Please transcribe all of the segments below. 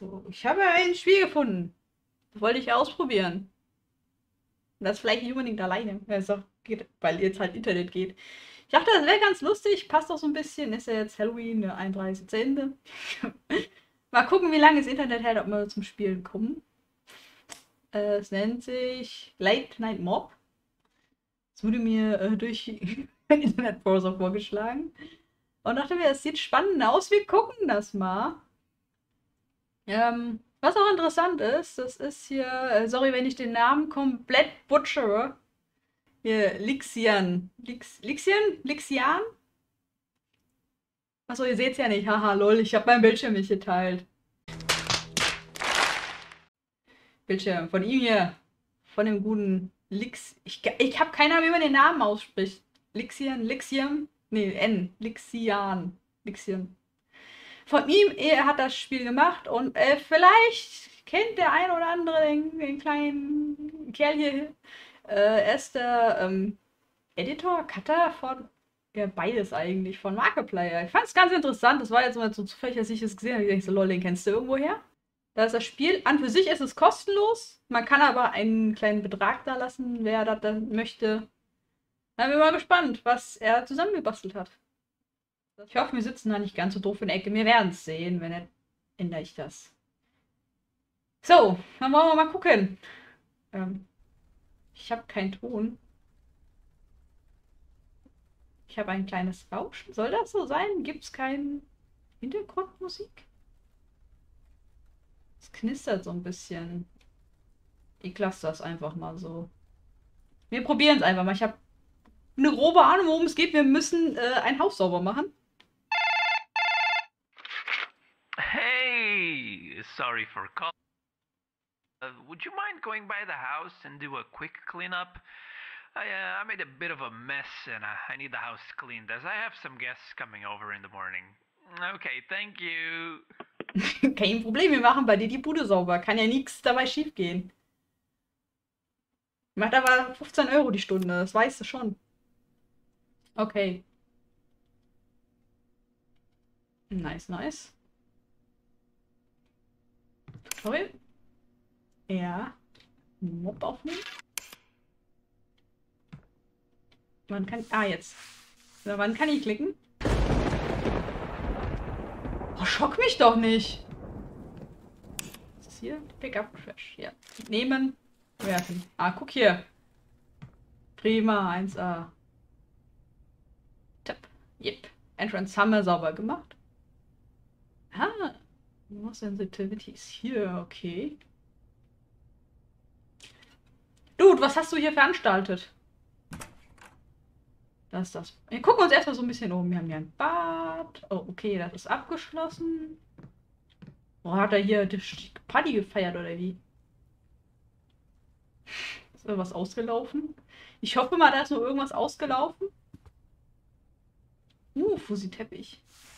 Ich habe ein Spiel gefunden. Das wollte ich ausprobieren. Und das vielleicht nicht unbedingt alleine, geht, weil jetzt halt Internet geht. Ich dachte, das wäre ganz lustig. Passt auch so ein bisschen. Ist ja jetzt Halloween, der 31. Mal gucken, wie lange das Internet hält, ob wir zum Spielen kommen. Es nennt sich Late Night Mob. Das wurde mir durch den Internetbrowser vorgeschlagen. Und dachte mir, es sieht spannend aus. Wir gucken das mal. Was auch interessant ist, das ist hier, sorry, wenn ich den Namen komplett butchere. Hier, Lixian. Lixian? Achso, ihr seht's ja nicht. Haha, lol, ich habe mein Bildschirm nicht geteilt. Bildschirm von ihm hier. Von dem guten Lix. Ich habe keine Ahnung, wie man den Namen ausspricht. Lixian? Nee, N. Lixian. Von ihm, er hat das Spiel gemacht und vielleicht kennt der ein oder andere den kleinen Kerl hier. Er ist der Editor, Cutter von, ja, beides eigentlich, von Markiplier. Ich fand es ganz interessant. Das war jetzt mal so zufällig, als ich es gesehen habe. Ich dachte so, lol, den kennst du irgendwoher? Da ist das Spiel, an für sich ist es kostenlos. Man kann aber einen kleinen Betrag da lassen, wer das dann möchte. Da bin ich mal gespannt, was er zusammengebastelt hat. Ich hoffe, wir sitzen da nicht ganz so doof in der Ecke. Wir werden es sehen, wenn nicht, ändere ich das. So, dann wollen wir mal gucken. Ich habe keinen Ton. Ich habe ein kleines Rauschen. Soll das so sein? Gibt es keine Hintergrundmusik? Es knistert so ein bisschen. Ich lasse das einfach mal so. Wir probieren es einfach mal. Ich habe eine grobe Ahnung, worum es geht. Wir müssen ein Haus sauber machen. Hey, sorry for calling. Would you mind going by the house and do a quick cleanup? I made a bit of a mess and I need the house cleaned as I have some guests coming over in the morning. Okay, thank you. Kein Problem, wir machen bei dir die Bude sauber. Kann ja nichts dabei schief gehen. Macht aber 15 Euro die Stunde, das weißt du schon. Okay. Nice, nice. Tutorial? Ja. Mob aufnehmen. Man kann. Ah, jetzt. So, wann kann ich klicken? Oh, schock mich doch nicht. Was ist hier? Pickup Trash. Ja. Nehmen. Werfen. Ah, guck hier. Prima, 1A. Tipp. Yep. Entrance haben wir sauber gemacht. Ah. More Sensitivities. Hier, okay. Dude, was hast du hier veranstaltet? Das ist das. Wir gucken uns erstmal so ein bisschen um. Wir haben hier ein Bad. Oh, okay, das ist abgeschlossen. Oh, hat er hier die Party gefeiert oder wie? Ist da was ausgelaufen? Ich hoffe mal, da ist noch irgendwas ausgelaufen. Fussi-Teppich.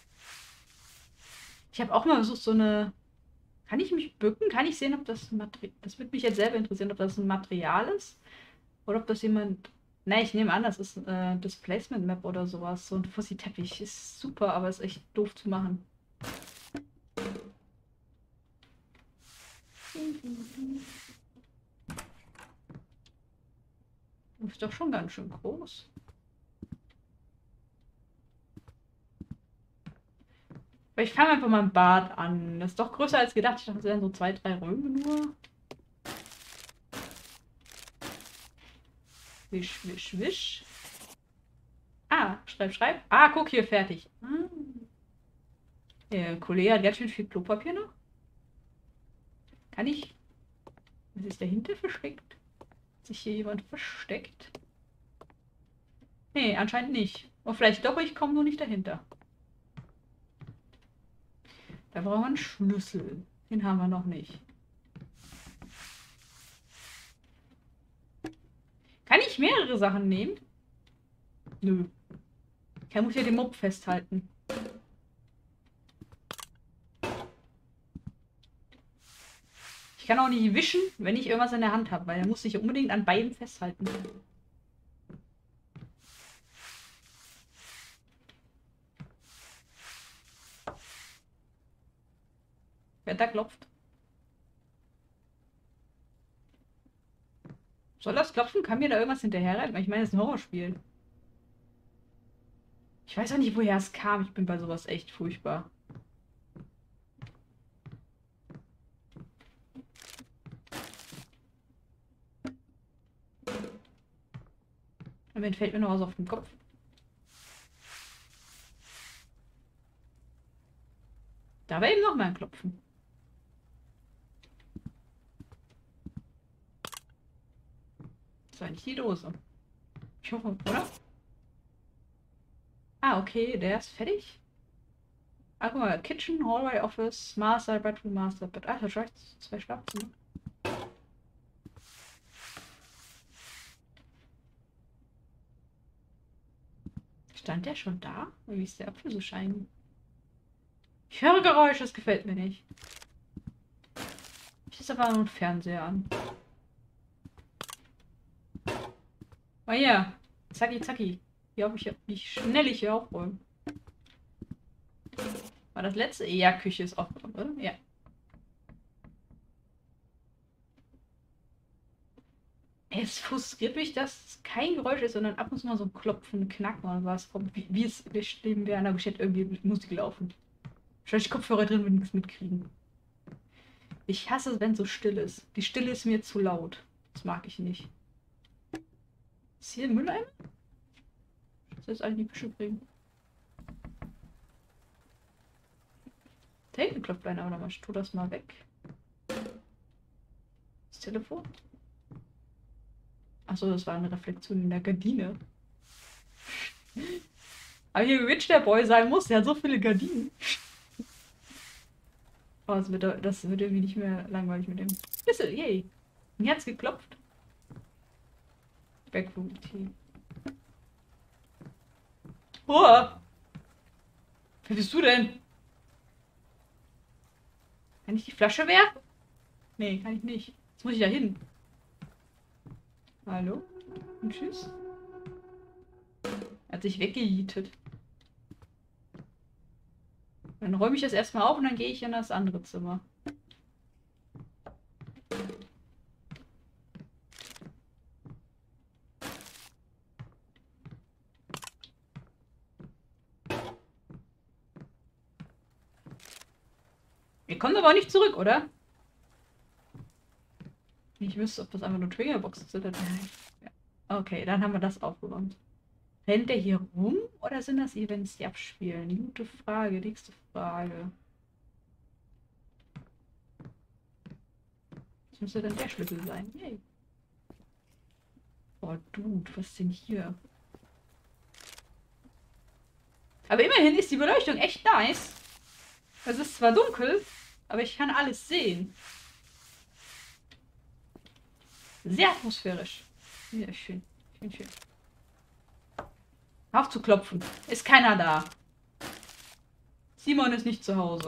Ich habe auch mal versucht, so eine. Kann ich mich bücken? Kann ich sehen, ob das Material. Das würde mich jetzt selber interessieren, ob das ein Material ist. Oder ob das jemand. Ne, ich nehme an, das ist Displacement Map oder sowas. So ein Fussi-Teppich ist super, aber ist echt doof zu machen. Ist doch schon ganz schön groß. Aber ich fange einfach mal im Bad an. Das ist doch größer als gedacht. Ich dachte, es wären so 2, 3 Räume nur. Wisch, wisch, wisch. Ah, schreib. Ah, guck hier, fertig. Der Kollege hat ganz schön viel Klopapier noch. Kann ich. Was ist dahinter versteckt? Hat sich hier jemand versteckt? Nee, anscheinend nicht. Oder vielleicht doch, ich komme nur nicht dahinter. Da brauchen wir einen Schlüssel. Den haben wir noch nicht. Kann ich mehrere Sachen nehmen? Nö. Ich muss ja den Mob festhalten. Ich kann auch nicht wischen, wenn ich irgendwas in der Hand habe, weil dann muss ich unbedingt an beiden festhalten. Wer da klopft? Soll das klopfen? Kann mir da irgendwas hinterherrennen? Ich meine, es ist ein Horrorspiel. Ich weiß auch nicht, woher es kam. Ich bin bei sowas echt furchtbar. Und dann fällt mir noch was auf den Kopf. Da war eben noch mal ein Klopfen. Das war nicht die Dose. Ich hoffe, oder? Ah, okay, der ist fertig. Ah, guck mal, Kitchen, Hallway, Office, Master Bedroom, Master Bed. Ah, das reicht. 2 Schlafzimmer. Stand der schon da? Wie ist der Apfel so shiny? Ich höre Geräusche, das gefällt mir nicht. Ich ist aber nur ein Fernseher an. Oh ja, zacki zacki. Hier hoffe ich, wie schnell ich hier aufräume. War das letzte? Ja, Küche ist aufgeräumt, oder? Ja. Es frustriert mich, dass es kein Geräusch ist, sondern ab und zu mal so ein Klopfen, Knacken oder was kommt. Wie es bestimmt wäre, aber ich hätte irgendwie Musik laufen. Wahrscheinlich Kopfhörer drin, will nichts mitkriegen. Ich hasse es, wenn es so still ist. Die Stille ist mir zu laut. Das mag ich nicht. Ist hier ein Mülleimer? Das soll jetzt eigentlich die Büsche bringen. Da hinten klopft einer, aber nochmal. Ich tue das mal weg. Das Telefon? Achso, das war eine Reflexion in der Gardine. Aber hier rich der Boy sein muss, der hat so viele Gardinen. Oh, das wird irgendwie nicht mehr langweilig mit dem Schlüssel, yay. Ein Herz geklopft. Backroom Tea. Oh! Wer bist du denn? Kann ich die Flasche werfen? Nee, kann ich nicht. Jetzt muss ich da hin. Hallo? Und tschüss. Er hat sich weggejietet. Dann räume ich das erstmal auf und dann gehe ich in das andere Zimmer. Ihr kommt aber auch nicht zurück, oder? Ich wüsste, ob das einfach nur Triggerboxen sind. Ja. Okay, dann haben wir das aufgeräumt. Rennt der hier rum oder sind das Events, die abspielen? Gute Frage, nächste Frage. Das müsste dann der Schlüssel sein. Yay. Boah, Dude, was ist denn hier? Aber immerhin ist die Beleuchtung echt nice. Es ist zwar dunkel, aber ich kann alles sehen. Sehr atmosphärisch. Ja, schön. Schön, schön. Auf zu klopfen. Ist keiner da. Simon ist nicht zu Hause.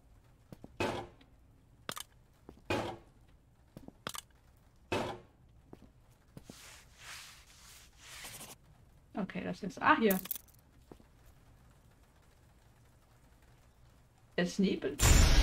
Okay, das ist... Ah, hier. Es nebelt.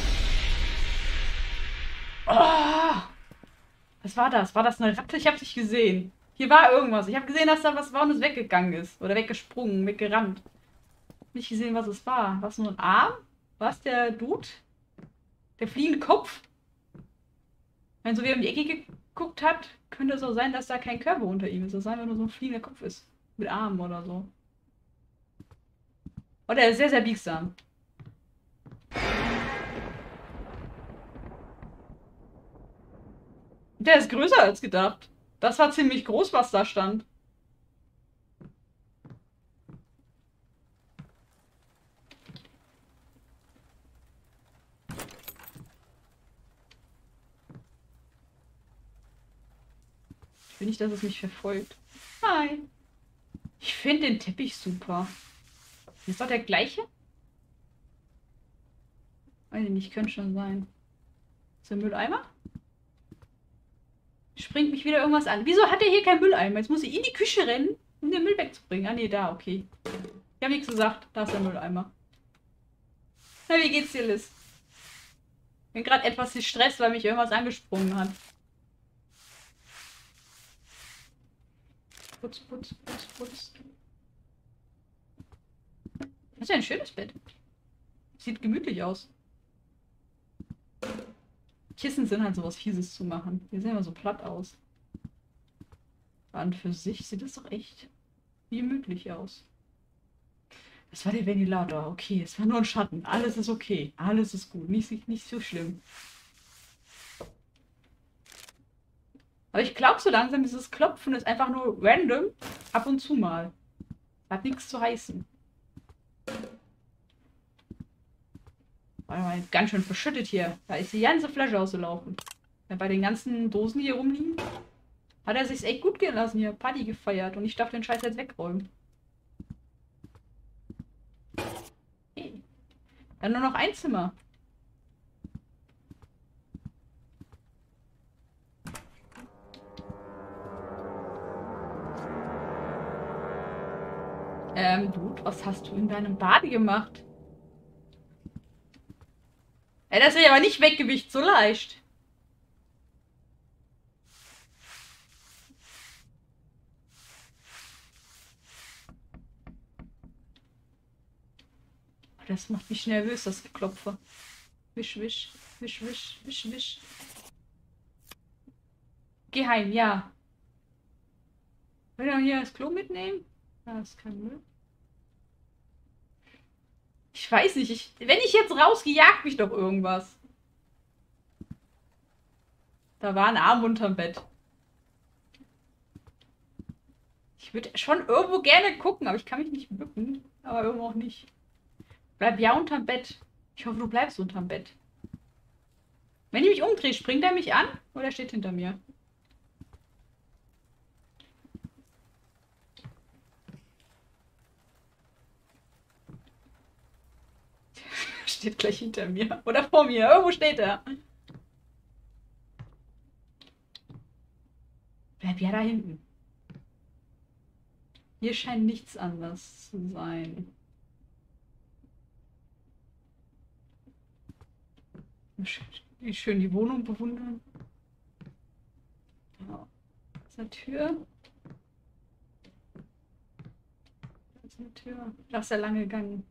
Oh! Was war das? War das eine Ratte? Ich hab's nicht gesehen. Hier war irgendwas. Ich habe gesehen, dass da was war und es weggegangen ist. Oder weggesprungen, weggerannt. Nicht gesehen, was es war. War es nur ein Arm? War es der Dude? Der fliegende Kopf? Wenn so wie er um die Ecke geguckt hat, könnte es auch sein, dass da kein Körper unter ihm ist. Dass es einfach nur so ein fliegender Kopf ist. Mit Armen oder so. Oder er ist sehr, sehr biegsam. Der ist größer als gedacht. Das war ziemlich groß, was da stand. Ich will nicht, dass es mich verfolgt. Hi. Ich finde den Teppich super. Ist doch der gleiche? Weiß ich nicht, könnte schon sein. Ist der Mülleimer? Springt mich wieder irgendwas an. Wieso hat er hier keinen Mülleimer? Jetzt muss ich in die Küche rennen, um den Müll wegzubringen. Ah, nee, da, okay. Ich habe nichts gesagt. Da ist der Mülleimer. Na, wie geht's dir, Liz? Bin gerade etwas gestresst, weil mich irgendwas angesprungen hat. Putz. Das ist ja ein schönes Bett. Sieht gemütlich aus. Kissen sind halt sowas Fieses zu machen. Die sehen immer so platt aus. An für sich sieht das doch echt gemütlich aus. Das war der Ventilator. Okay, es war nur ein Schatten. Alles ist okay. Alles ist gut. Nicht so schlimm. Aber ich glaube so langsam, dieses Klopfen ist einfach nur random. Ab und zu mal. Hat nichts zu heißen. Warte mal, ganz schön verschüttet hier. Da ist die ganze Flasche ausgelaufen. Ja, bei den ganzen Dosen hier rumliegen, hat er sich echt gut gehen lassen hier. Party gefeiert. Und ich darf den Scheiß jetzt wegräumen. Hey. Dann nur noch ein Zimmer. Dude, was hast du in deinem Bade gemacht? Ey, das ist ja aber nicht weggewischt, so leicht. Das macht mich nervös, das Geklopfe. Wisch, wisch, wisch, wisch, wisch, wisch. Geh heim, ja. Will er hier das Klo mitnehmen? Das ist kein Müll. Ich weiß nicht, wenn ich jetzt rausgehe, jagt mich doch irgendwas. Da war ein Arm unterm Bett. Ich würde schon irgendwo gerne gucken, aber ich kann mich nicht bücken. Aber irgendwo auch nicht. Bleib ja unterm Bett. Ich hoffe, du bleibst unterm Bett. Wenn ich mich umdrehe, springt er mich an oder steht hinter mir? Steht gleich hinter mir. Oder vor mir. Irgendwo steht er. Bleib ja da hinten. Hier scheint nichts anders zu sein. Wie schön die Wohnung bewundern. Ja. Da ist eine Tür. Da ist eine Tür. Da ist er lang gegangen.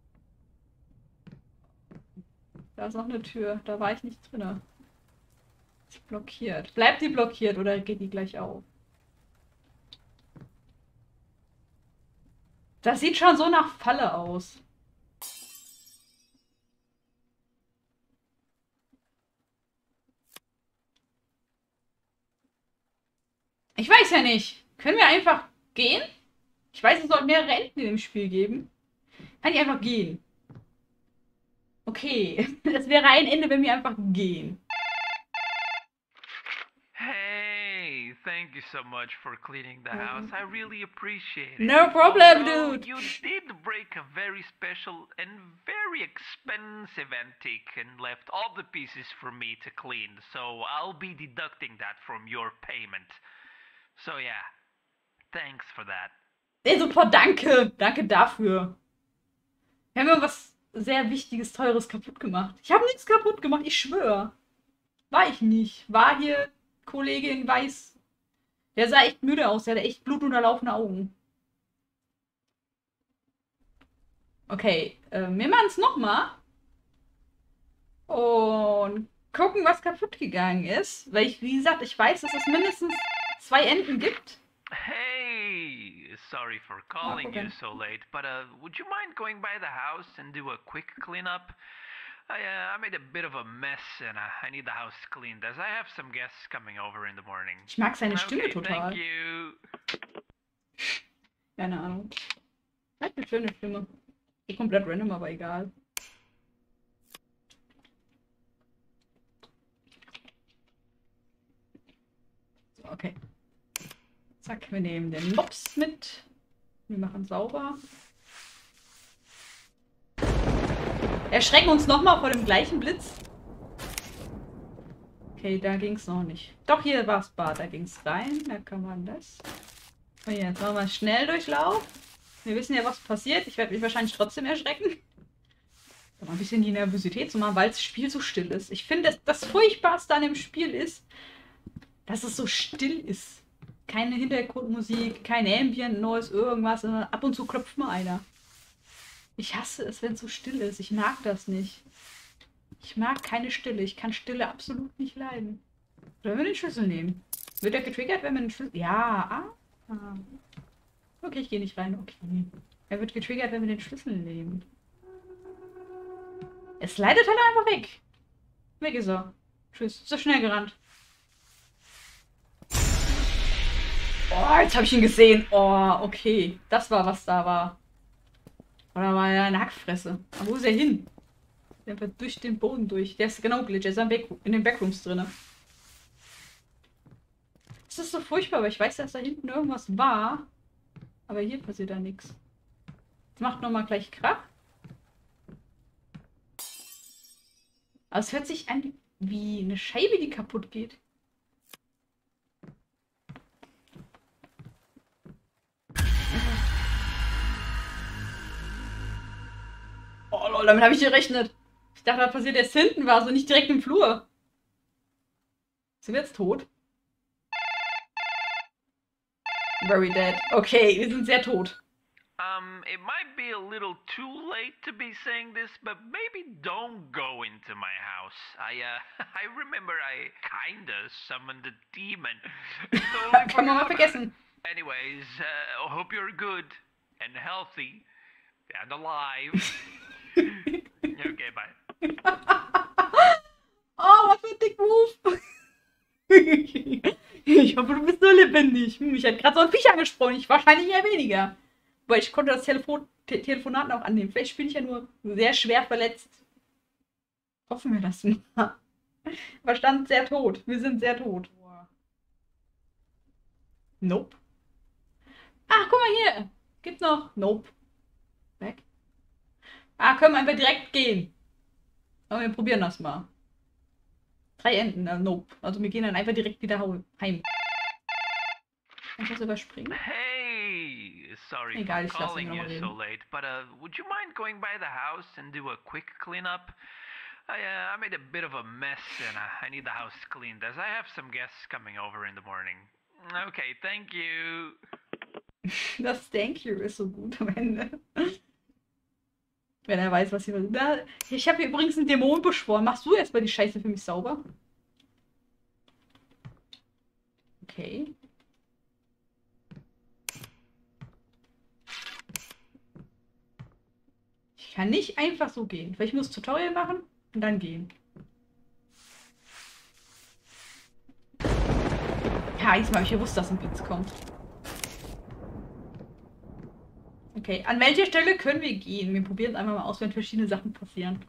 Da ist noch eine Tür. Da war ich nicht drin. Ist blockiert. Bleibt die blockiert oder geht die gleich auf? Das sieht schon so nach Falle aus. Ich weiß ja nicht. Können wir einfach gehen? Ich weiß, es soll mehrere Enden in dem Spiel geben. Kann ich einfach gehen? Okay, das wäre ein Ende, wenn wir einfach gehen. Hey, thank you so much for cleaning the house. I really appreciate it. No problem, Although dude. You did break a very special and very expensive antique and left all the pieces for me to clean, so I'll be deducting that from your payment. So yeah, thanks for that. Ey, super, danke. Danke dafür. Wir haben ja was sehr Wichtiges, Teures kaputt gemacht. Ich habe nichts kaputt gemacht, ich schwöre. War ich nicht. War hier Kollege in Weiß. Der sah echt müde aus, der hatte echt blutunterlaufene Augen. Okay, wir machen es nochmal. Und gucken, was kaputt gegangen ist. Weil ich, wie gesagt, ich weiß, dass es mindestens 2 Enden gibt. Hey, sorry for calling okay. you so late, but would you mind going by the house and do a quick cleanup? I made a bit of a mess and I need the house cleaned as I have some guests coming over in the morning. Ich mag seine Stimme Okay, total. thank you. Keine Ahnung. Hat eine schöne Stimme. Komplett random, aber egal. So, okay. Zack, wir nehmen den Mops mit. Wir machen sauber. Erschrecken uns nochmal vor dem gleichen Blitz. Okay, da ging es noch nicht. Doch, hier war das Bad. Da ging es rein. Da kann man das. Und jetzt machen wir Schnelldurchlauf. Wir wissen ja, was passiert. Ich werde mich wahrscheinlich trotzdem erschrecken. Um ein bisschen die Nervosität zu machen, weil das Spiel so still ist. Ich finde, das Furchtbarste an dem Spiel ist, dass es so still ist. keine Hintergrundmusik, kein Ambient Noise, irgendwas, sondern ab und zu klopft mal einer. Ich hasse es, wenn es so still ist. Ich mag das nicht. Ich mag keine Stille. Ich kann Stille absolut nicht leiden. Sollen wir den Schlüssel nehmen? Wird er getriggert, wenn wir den Schlüssel... Ja. Ah. Okay, ich gehe nicht rein. Okay. Er wird getriggert, wenn wir den Schlüssel nehmen. Es leidet halt einfach weg. Weg ist er. Tschüss. So schnell gerannt. Oh, jetzt habe ich ihn gesehen. Oh, okay. Das war, was da war. Oder war er eine Hackfresse? Aber wo ist er hin? Der wird durch den Boden durch. Der ist genau glitch. Er ist in den Backrooms drin. Das ist so furchtbar, weil ich weiß, dass da hinten irgendwas war. Aber hier passiert da nichts. Jetzt macht nochmal gleich Krach. Aber es hört sich an wie eine Scheibe, die kaputt geht. Oh lol, damit habe ich gerechnet. Ich dachte, was passiert erst hinten war, so nicht direkt im Flur. Sind wir jetzt tot? Very dead. Okay, wir sind sehr tot. It might be a little too late to be saying this, but maybe don't go into my house. I remember I kinda summoned a demon. Kann man mal vergessen. Anyways, hope you're good and healthy and alive. Okay, bye. Oh, was für ein Dick-Move. Ich hoffe, du bist nur lebendig. Ich hätte gerade so ein Viech angesprochen. Ich wahrscheinlich eher weniger. Weil ich konnte das Telefonat noch annehmen. Vielleicht bin ich ja nur sehr schwer verletzt. Hoffen wir das mal. Verstand sehr tot. Wir sind sehr tot. Nope. Ach, guck mal hier. Gibt noch. Nope. Weg. Ah, können wir einfach direkt gehen. Aber wir probieren das mal. 3 Enden. Nope. Also wir gehen dann einfach direkt wieder heim. Kann ich das überspringen? Hey, sorry Egal, for ich lasse calling ihn you noch so reden. late, but would you mind going by the house and do a quick cleanup? I made a bit of a mess and I need the house cleaned as I have some guests coming over in the morning. Okay, thank you. Das Thank you ist so gut am Ende. Wenn er weiß, was hier... Ich habe hier übrigens einen Dämon beschworen. Machst du erstmal die Scheiße für mich sauber? Okay. Ich kann nicht einfach so gehen. Vielleicht muss ich Tutorial machen und dann gehen. Ja, diesmal habe ich gewusst, dass ein Blitz kommt. Okay, an welcher Stelle können wir gehen? Wir probieren es einfach mal aus, wenn verschiedene Sachen passieren.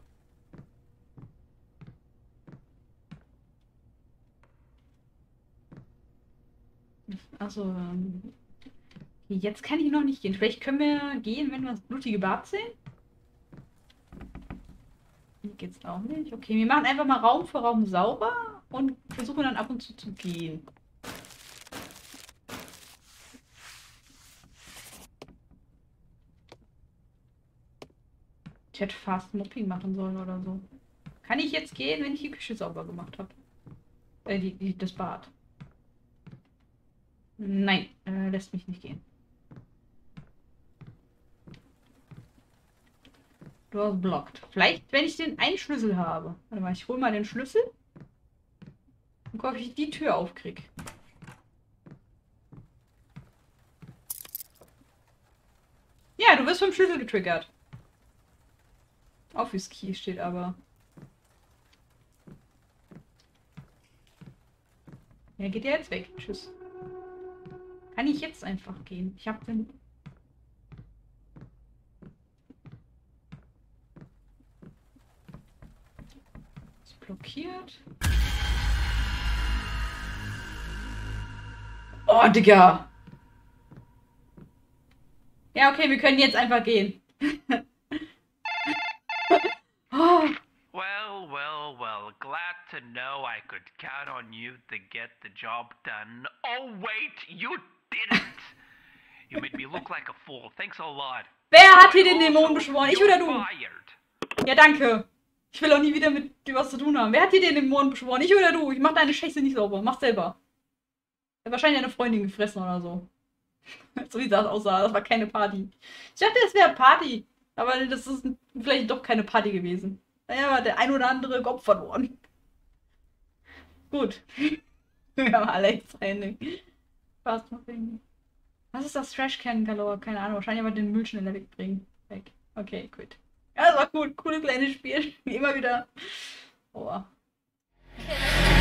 Also, jetzt kann ich noch nicht gehen. Vielleicht können wir gehen, wenn wir das blutige Bad sehen. Hier geht's auch nicht. Okay, wir machen einfach mal Raum für Raum sauber und versuchen dann ab und zu gehen. Ich hätte Fast Mopping machen sollen oder so. Kann ich jetzt gehen, wenn ich die Küche sauber gemacht habe? Das Bad. Nein, lässt mich nicht gehen. Du hast blockt. Vielleicht, wenn ich den einen Schlüssel habe. Warte mal, ich hole mal den Schlüssel. Und gucke, ob ich die Tür aufkriege. Ja, du wirst vom Schlüssel getriggert. Office Key steht aber. Ja, geht ja jetzt weg. Tschüss. Kann ich jetzt einfach gehen? Ich habe den... Ist blockiert. Oh, Digga. Ja, okay, wir können jetzt einfach gehen. Oh. Well, glad to know I could count on you to get the job done. Oh, wait, you didn't! You made me look like a fool. Thanks a lot. Wer hat hier den Dämon beschworen? Ich oder du? Fired. Ja, danke. Ich will auch nie wieder mit dir was zu tun haben. Wer hat hier den Dämon beschworen? Ich oder du? Ich mach deine Scheiße nicht sauber. Mach selber. Er hat wahrscheinlich eine Freundin gefressen oder so. So wie das aussah. Das war keine Party. Ich dachte, es wäre Party. Aber das ist vielleicht doch keine Party gewesen. Naja, war der ein oder andere Kopf verloren. Gut. Wir haben alle jetzt eine. Fast nothing. Was ist das Trashcan Galore? Keine Ahnung. Wahrscheinlich aber den Müll schneller wegbringen. Weg. Okay, gut. Ja, das war gut. Cooles kleines Spiel. Immer wieder. Oh.